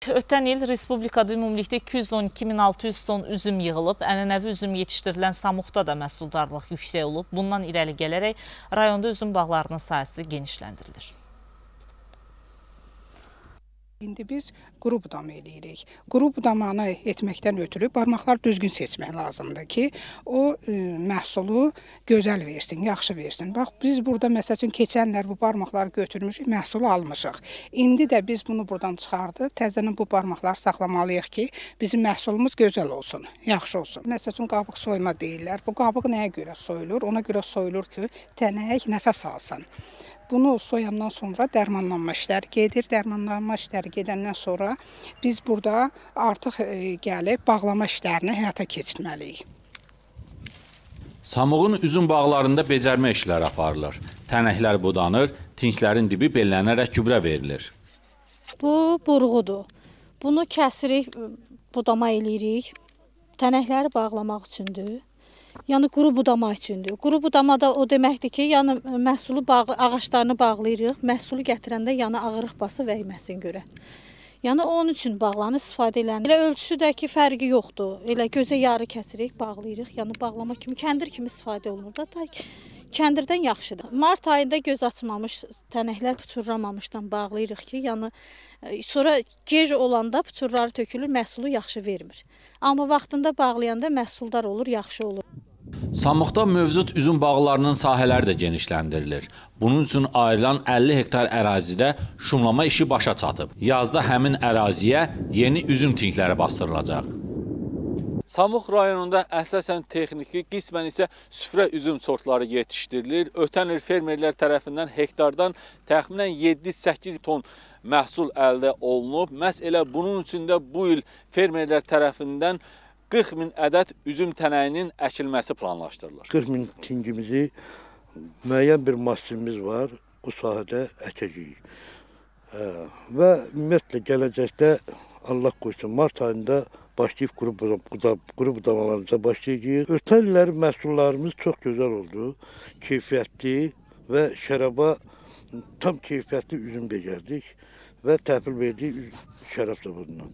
Ötən il Respublikada ümumilikdə 212.600 ton üzüm yığılıb, ənənəvi üzüm yetişdirilən Samuqda da məhsuldarlıq yüksək olub. Bundan irəli gələrək rayonda üzüm bağlarının sayısı genişləndirilir. İndi biz quru budama eləyirik. Quru budamanı etməkdən ötürü barmaqlar düzgün seçmək lazımdır ki, o məhsulu gözəl versin, yaxşı versin. Bax, biz burada məsəl üçün keçənlər bu barmaqları götürmüşük, məhsulu almışıq. İndi də biz bunu buradan çıxardıb, təzədən bu barmaqları saxlamalıyıq ki, bizim məhsulumuz gözəl olsun, yaxşı olsun. Məsəl üçün qabıq soyma deyirlər. Bu qabıq nəyə görə soyulur? Ona görə soyulur ki, tənək nəfəs alsın. Bunu soyandan sonra dərmanlanma işləri gedir. Dərmanlanma işləri gedəndən sonra biz burada artıq gəlib bağlama işlərini həyata keçirməliyik. Samuğun üzüm bağlarında becərmə işləri aparılır. Tənəklər budanır, tinklərin dibi bellənərək gübrə verilir. Bu burğudur. Bunu kəsirik, budama eləyirik. Tənəkləri bağlamaq üçündür. Yəni quru budama üçündür. Quru budamada o deməkdir ki, yəni məhsulu ağaclarını bağlayırıq, məhsulu gətirəndə yəni ağırıq bası vəyməsin görə. Yəni onun üçün bağlanır, istifadə edilir. Elə ölçüsü də ki, fərqi yoxdur. Elə gözə yarı kəsirik, bağlayırıq. Yəni bağlama kimi, kəndir kimi istifadə olunur da. Kəndirdən yaxşıdır. Mart ayında göz açmamış, tənəklər puçurlamamışdan bağlayırıq ki, yəni sonra gec olanda puçurları tökülür, məhsulu yaxşı vermir. Amma vaxtında bağlayanda məhsuldar olur, yaxşı olur. Samuqda mövcud üzüm bağlarının sahələri də genişləndirilir. Bunun üçün ayrılan 50 hektar ərazidə şumlama işi başa çatıb. Yazda həmin əraziyə yeni üzüm tinkləri bastırılacaq. Samuq rayonunda əsasən texniki, qismən isə süfrə üzüm sortları yetişdirilir. Ötən il fermerlər tərəfindən hektardan təxminən 7-8 ton məhsul əldə olunub. Məhz elə bunun üçün də bu il fermerlər tərəfindən 40 min ədəd üzüm tənəyinin əkilməsi planlaşdırılır. 40 min tingimizi müəyyən bir massivimiz var, o sahədə əkəcəyik. Və ümumiyyətlə gələcəkdə Allah qoysun, mart ayında başlayıb quru budamalarımıza başlayacağıq. Ötən illərin məhsullarımız çox gözəl oldu, keyfiyyətli və şəraba tam keyfiyyətli üzüm becərdik və təhvil verdik şərab da bundan.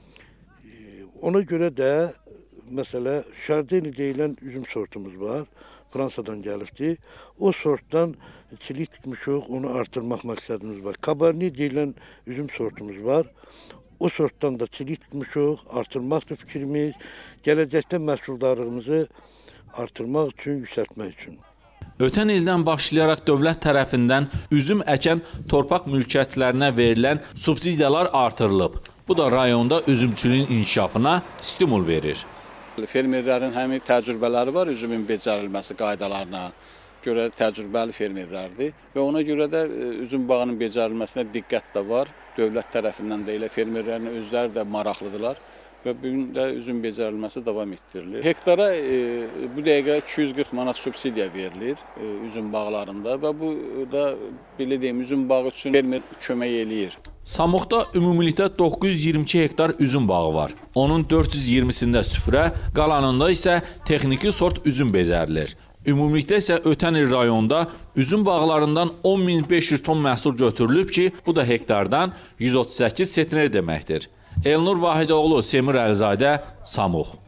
Ona görə də məsələ Şardeni deyilən üzüm sortumuz var, Fransadan gəlibdir. O sortdan çilik tutmuşuq, onu artırmaq məqsədimiz var. Kabarni deyilən üzüm sortumuz var. O sortdan da çilik tutmuşuq, artırmaqdır fikrimiz. Gələcəkdə məhsuldarlığımızı artırmaq üçün, yüksəltmək üçün. Ötən ildən başlayaraq dövlət tərəfindən üzüm əkən torpaq mülkiyyətçilərinə verilən subsidiyalar artırılıb. Bu da rayonda üzümçülüyün inkişafına stimul verir. Fermerlərin həmin təcrübələri var üzümün becərilməsi qaydalarına görə təcrübəli fermerlərdir və ona görə də üzüm bağının becərilməsinə diqqət də var. Dövlət tərəfindən də elə fermerlərin özləri də maraqlıdırlar və bugün də üzüm becərilməsi davam etdirilir. Hektara bu dəqiqə 240 manat subsidiya verilir üzüm bağlarında və bu da belə deyim, üzüm bağı üçün fermer kömək eləyir. Samuqda ümumilikdə 922 hektar üzüm bağı var. Onun 420-sində süfrə, qalanında isə texniki sort üzüm becərilir. Ümumilikdə isə ötən il rayonda üzüm bağlarından 10.500 ton məhsul götürülüb ki, bu da hektardan 138 sentner deməkdir. Elnur Vahidoğlu, Semir Əlizadə, Samuq.